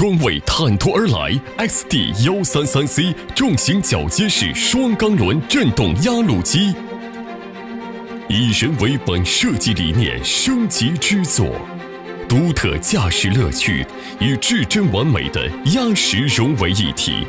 专为坦途而来 XD133C 重型铰接式双缸轮振动压路机，以人为本设计理念升级之作，独特驾驶乐趣与至臻完美的压实融为一体。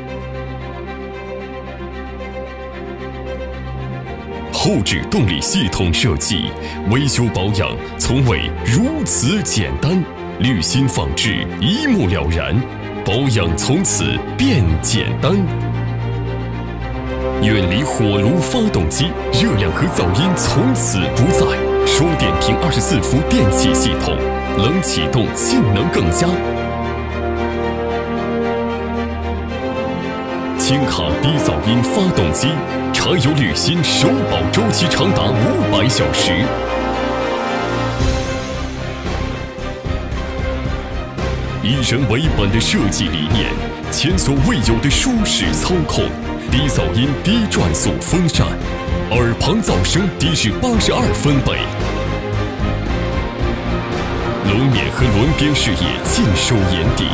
后置动力系统设计，维修保养从未如此简单，滤芯放置一目了然，保养从此变简单。远离火炉发动机，热量和噪音从此不在。双电瓶24伏电气系统，冷启动性能更佳。轻卡低噪音发动机，柴油滤芯首保周期长达500小时。以人为本的设计理念，前所未有的舒适操控，低噪音低转速风扇，耳旁噪声低至82分贝。轮面和轮边视野尽收眼底。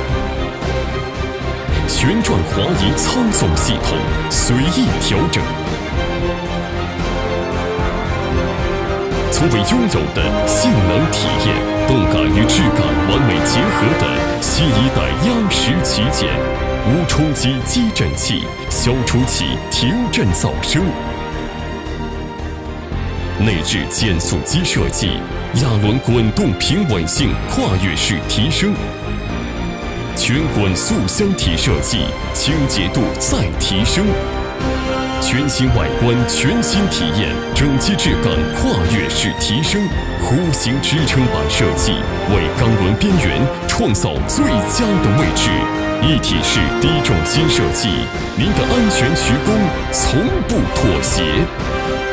旋转滑移操纵系统随意调整，从未拥有的性能体验、动感与质感完美结合的新一代压实旗舰，无冲击激震器消除其停震噪声。内置减速机设计，压轮滚动平稳性跨越式提升。全滚速箱体设计，清洁度再提升。全新外观，全新体验，整机质感跨越式提升。弧形支撑板设计，为钢轮边缘创造最佳的位置。一体式低重心设计，您的安全曲弓从不妥协。